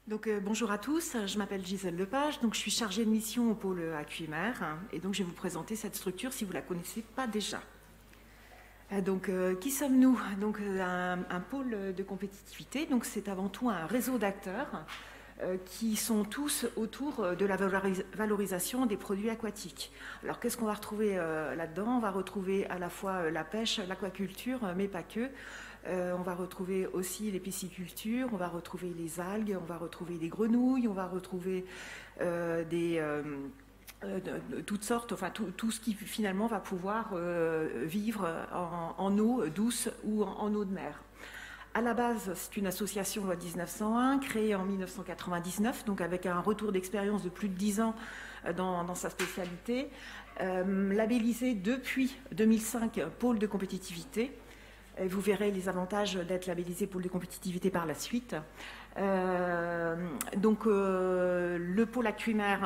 Bonjour à tous, je m'appelle Gisèle Lepage, je suis chargée de mission au pôle AQMR et donc je vais vous présenter cette structure si vous ne la connaissez pas déjà. Qui sommes-nous? Un pôle de compétitivité, c'est avant tout un réseau d'acteurs qui sont tous autour de la valorisation des produits aquatiques. Alors qu'est-ce qu'on va retrouver là-dedans? On va retrouver à la fois la pêche, l'aquaculture, mais pas que. On va retrouver aussi les piscicultures, on va retrouver les algues, on va retrouver des grenouilles, on va retrouver toutes sortes, enfin tout ce qui finalement va pouvoir vivre en eau douce ou en eau de mer. À la base, c'est une association loi 1901, créée en 1999, donc avec un retour d'expérience de plus de 10 ans dans sa spécialité, labellisée depuis 2005 pôle de compétitivité. Vous verrez les avantages d'être labellisé pôle de compétitivité par la suite. Le pôle AQMR,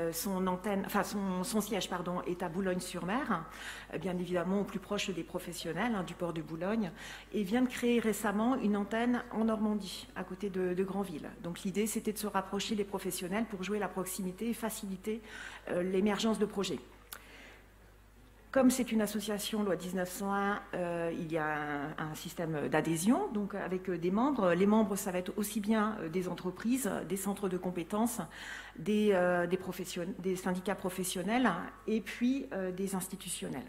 son siège est à Boulogne-sur-Mer, bien évidemment au plus proche des professionnels du port de Boulogne, et vient de créer récemment une antenne en Normandie, à côté de Granville. Donc l'idée, c'était de se rapprocher des professionnels pour jouer la proximité et faciliter l'émergence de projets. Comme c'est une association loi 1901, il y a un système d'adhésion, donc avec des membres. Les membres, ça va être aussi bien des entreprises, des centres de compétences, des syndicats professionnels et puis des institutionnels.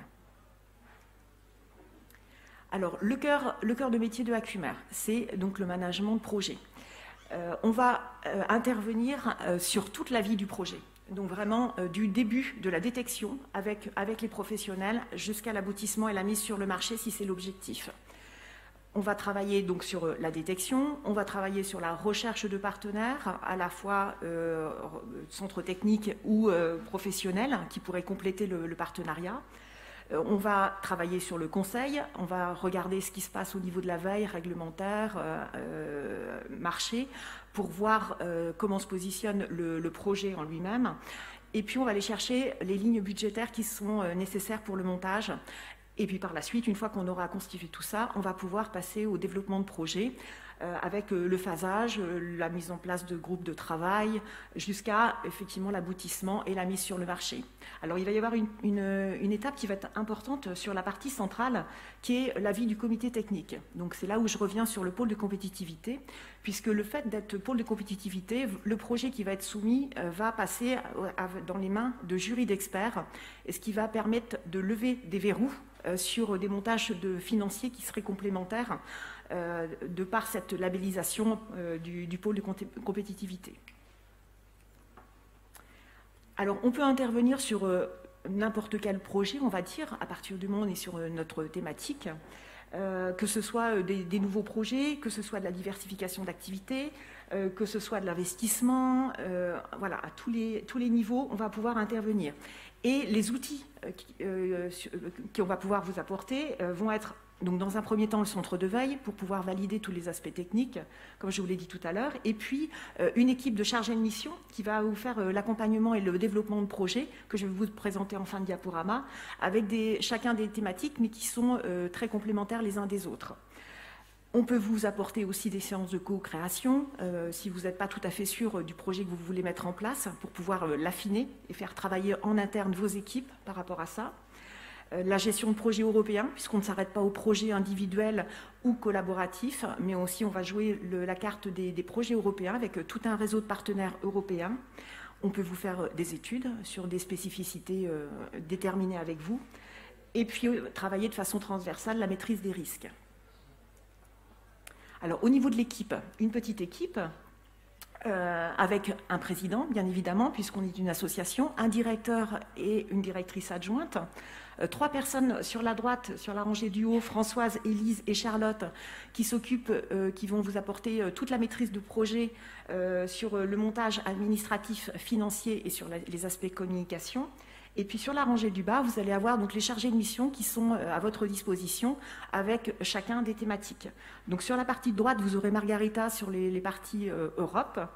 Alors, le cœur de métier de AQMR, c'est donc le management de projet. On va intervenir sur toute la vie du projet. Donc vraiment du début de la détection avec les professionnels jusqu'à l'aboutissement et la mise sur le marché si c'est l'objectif. On va travailler donc sur la détection, on va travailler sur la recherche de partenaires, à la fois centres techniques ou professionnels qui pourraient compléter le partenariat. On va travailler sur le conseil, on va regarder ce qui se passe au niveau de la veille réglementaire, marché, pour voir comment se positionne le projet en lui-même. Et puis on va aller chercher les lignes budgétaires qui sont nécessaires pour le montage. Et puis par la suite, une fois qu'on aura constitué tout ça, on va pouvoir passer au développement de projet avec le phasage, la mise en place de groupes de travail, jusqu'à effectivement l'aboutissement et la mise sur le marché. Alors il va y avoir une étape qui va être importante sur la partie centrale, qui est l'avis du comité technique. Donc c'est là où je reviens sur le pôle de compétitivité, puisque le fait d'être pôle de compétitivité, le projet qui va être soumis va passer dans les mains de jurys d'experts, et ce qui va permettre de lever des verrous sur des montages financiers qui seraient complémentaires de par cette labellisation du pôle de compétitivité. Alors, on peut intervenir sur n'importe quel projet, on va dire, à partir du moment où on est sur notre thématique, que ce soit des nouveaux projets, que ce soit de la diversification d'activités, que ce soit de l'investissement, voilà, à tous les niveaux, on va pouvoir intervenir. Et les outils qu'on va pouvoir vous apporter vont être, donc dans un premier temps, le centre de veille pour pouvoir valider tous les aspects techniques, comme je vous l'ai dit tout à l'heure, et puis une équipe de chargés de mission qui va vous faire l'accompagnement et le développement de projets que je vais vous présenter en fin de diaporama, avec chacun des thématiques, mais qui sont très complémentaires les uns des autres. On peut vous apporter aussi des séances de co-création si vous n'êtes pas tout à fait sûr du projet que vous voulez mettre en place pour pouvoir l'affiner et faire travailler en interne vos équipes par rapport à ça. La gestion de projets européens, puisqu'on ne s'arrête pas aux projets individuels ou collaboratifs, mais aussi on va jouer la carte des projets européens avec tout un réseau de partenaires européens. On peut vous faire des études sur des spécificités déterminées avec vous, et puis travailler de façon transversale la maîtrise des risques. Alors, au niveau de l'équipe, une petite équipe avec un président, bien évidemment, puisqu'on est une association, un directeur et une directrice adjointe, 3 personnes sur la droite, sur la rangée du haut, Françoise, Élise et Charlotte, qui vont vous apporter toute la maîtrise de projet sur le montage administratif, financier et sur les aspects communication. Et puis sur la rangée du bas, vous allez avoir donc les chargés de mission qui sont à votre disposition avec chacun des thématiques. Donc sur la partie de droite, vous aurez Margarita sur les parties Europe,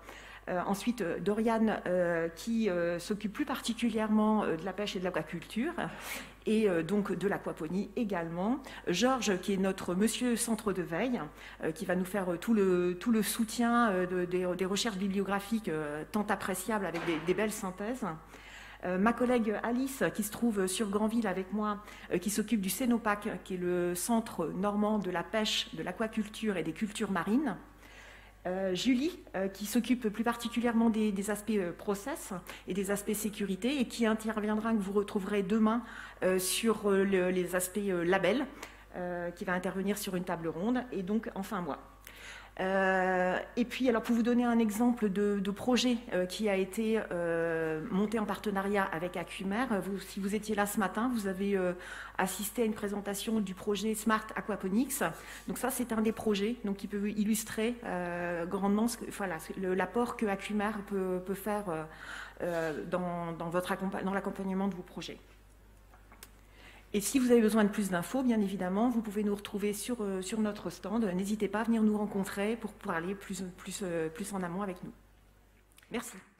Ensuite, Doriane, qui s'occupe plus particulièrement de la pêche et de l'aquaculture, et donc de l'aquaponie également. Georges, qui est notre monsieur centre de veille, qui va nous faire tout le soutien des recherches bibliographiques tant appréciables avec des belles synthèses. Ma collègue Alice, qui se trouve sur Granville avec moi, qui s'occupe du Cénopac, qui est le centre normand de la pêche, de l'aquaculture et des cultures marines. Julie, qui s'occupe plus particulièrement des aspects process et des aspects sécurité, et qui interviendra, que vous retrouverez demain, sur les aspects labels, qui va intervenir sur une table ronde, et donc enfin moi. Et puis, alors, pour vous donner un exemple de projet qui a été monté en partenariat avec Acumer, si vous étiez là ce matin, vous avez assisté à une présentation du projet Smart Aquaponics. Donc ça, c'est un des projets donc, qui peut illustrer grandement l'apport que Acumer peut faire dans l'accompagnement de vos projets. Et si vous avez besoin de plus d'infos, bien évidemment, vous pouvez nous retrouver sur notre stand. N'hésitez pas à venir nous rencontrer pour aller plus en amont avec nous. Merci.